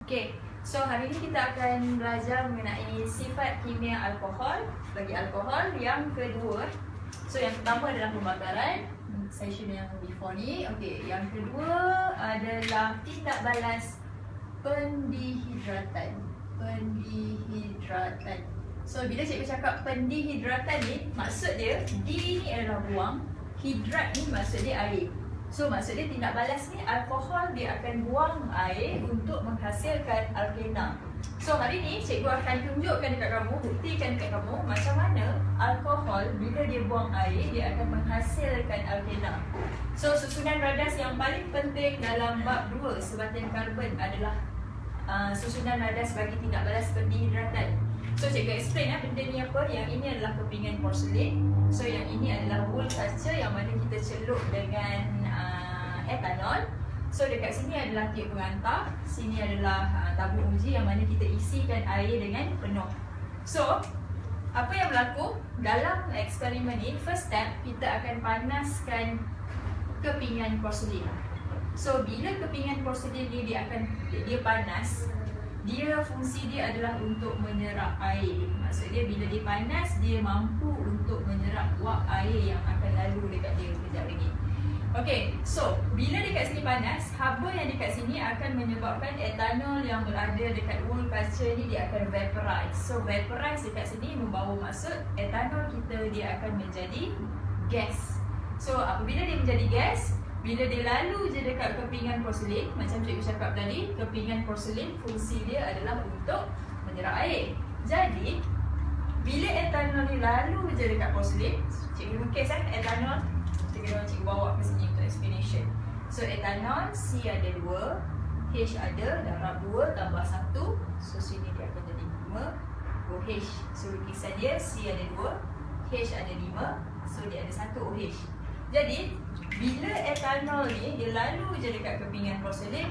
Okay, so hari ini kita akan belajar mengenai sifat kimia alkohol bagi alkohol yang kedua. So yang pertama adalah pembakaran, session yang before ni. Okay, yang kedua adalah tindak balas pendihidratan. So bila cikgu cakap pendihidratan ni, maksud dia D ni adalah buang, hidrat ni maksud dia air. So maksud dia tindak balas ni, alkohol dia akan buang air untuk menghasilkan alkena. So hari ni cikgu akan tunjukkan dekat kamu, buktikan dekat kamu macam mana alkohol bila dia buang air dia akan menghasilkan alkena. So susunan radas yang paling penting dalam bab 2 sebatin karbon adalah susunan radas bagi tindak balas pendihidratan. So cikgu explain benda ni apa. Yang ini adalah kepingan porselin. So yang ini adalah wool kaca yang mana kita celup dengan etanol. So dekat sini adalah tiup pengantar, sini adalah tabung uji yang mana kita isikan air dengan penuh. So apa yang berlaku dalam eksperimen ni, first step kita akan panaskan kepingan porselin. So bila kepingan porselin ni dia panas, dia fungsi dia adalah untuk menyerap air. Maksud dia bila dia panas, dia mampu untuk menyerap wap air yang akan lalu dekat dia kejap lagi. Okay, so bila dekat sini panas, haba yang dekat sini akan menyebabkan etanol yang berada dekat wool kaca ni dia akan vaporize. So vaporize dekat sini membawa maksud etanol kita dia akan menjadi gas. So apabila dia menjadi gas, bila dia lalu je dekat kepingan porselin, macam cikgu cakap tadi, kepingan porselin fungsi dia adalah untuk menyerap air. Jadi bila etanol ni lalu je dekat porselin, cikgu lukis etanol, cikgu bawa ke sini untuk explanation. So etanol, C ada 2, H ada, darab 2 tambah 1. So sini dia akan jadi 5 OH. So lukisan dia C ada 2, H ada 5. So dia ada 1 OH. Jadi bila etanol ni dia lalu je dekat kepingan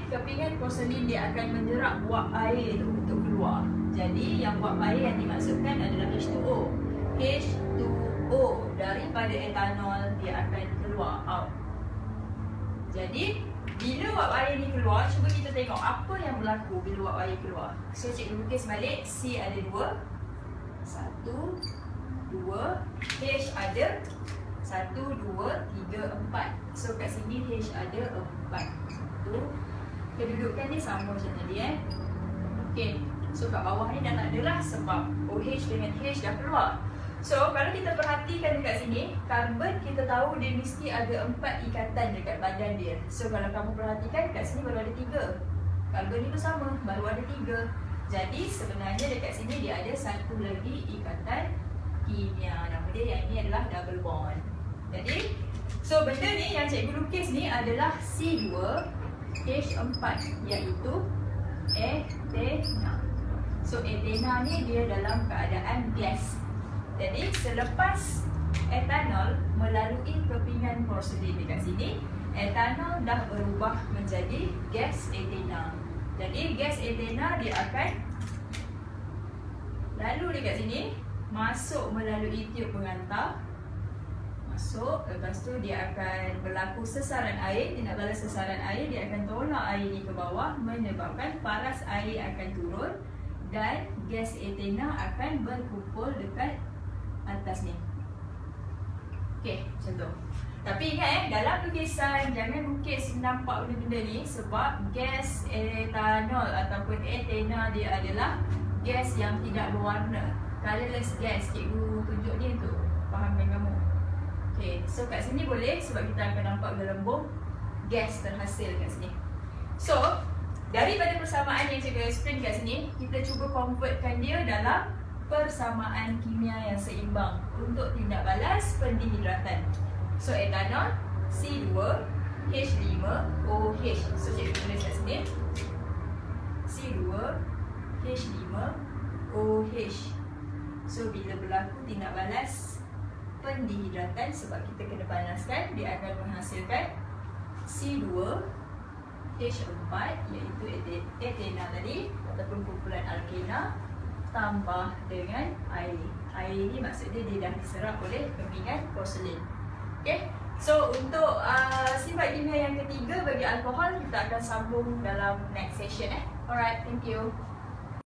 porselin dia akan menyerap wap air tu untuk keluar. Jadi yang wap air yang dimaksudkan adalah H2O. H2O daripada etanol dia akan keluar out. Jadi bila wap air ni keluar, cuba kita tengok apa yang berlaku bila wap air keluar. So cikgu lukis balik, C ada 2, 1, 2, H ada 1, 2, 3, 4. So kat sini H ada 4. Tu kedudukan ni sama macam tadi Okay, so kat bawah ni dah tak ada lah sebab OH dengan H dah keluar. So kalau kita perhatikan dekat sini, karbon kita tahu dia mesti ada 4 ikatan dekat badan dia. So kalau kamu perhatikan kat sini baru ada 3. Karbon ni pun sama, baru ada 3. Jadi sebenarnya dekat sini dia ada satu lagi ikatan kimia. Nama dia yang ini adalah double bond. Jadi, so benda ni yang cikgu lukis ni adalah C2H4 iaitu etena. So etena ni dia dalam keadaan gas. Jadi selepas etanol melalui kepingan porselin dekat sini, etanol dah berubah menjadi gas etena. Jadi gas etena dia akan lalu dekat sini, masuk melalui tiup pengantar. Masuk, lepas tu dia akan berlaku sesaran air, tindak balas sesaran air, dia akan tolak air ni ke bawah menyebabkan paras air akan turun dan gas etena akan berkumpul dekat atas ni. Okay, macam tu. Tapi ingat dalam lukisan jangan lukis nampak benda-benda ni sebab gas etanol ataupun etena dia adalah gas yang tidak berwarna, colourless gas. Cikgu tunjuk ni untuk fahamkan kamu. Okay, so kat sini boleh sebab kita akan nampak gelembung gas terhasil kat sini. So, daripada persamaan yang cikgu explain kat sini, kita cuba convertkan dia dalam persamaan kimia yang seimbang untuk tindak balas pendihidratan. So, etanol C2H5OH. So, cikgu tulis kat sini C2H5OH. So, bila berlaku tindak balas pendihidratan sebab kita kena panaskan, dia akan menghasilkan C2H4 iaitu etena tadi ataupun kumpulan alkena tambah dengan air. Air ni maksudnya dia dah diserap oleh kepingan porselin. Okay, so untuk sifat kimia yang ketiga bagi alkohol kita akan sambung dalam next session Alright, thank you.